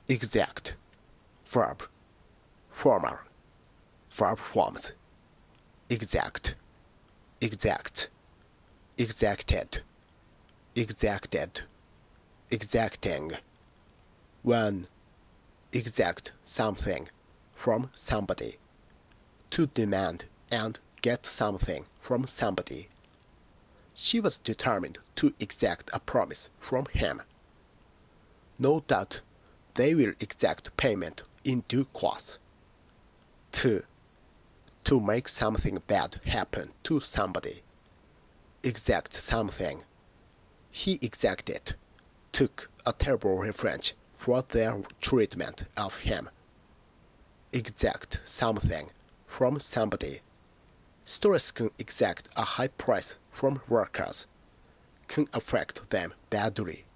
exact, verb, formal, verb forms, exact, exact, exacted, exacted, exacting. When exact something from somebody, to demand and get something from somebody. She was determined to exact a promise from him. No doubt they will exact payment in due course. To make something bad happen to somebody. Exact something. He exacted, took a terrible revenge for their treatment of him. Exact something from somebody. Stores can exact a high price from workers, can affect them badly.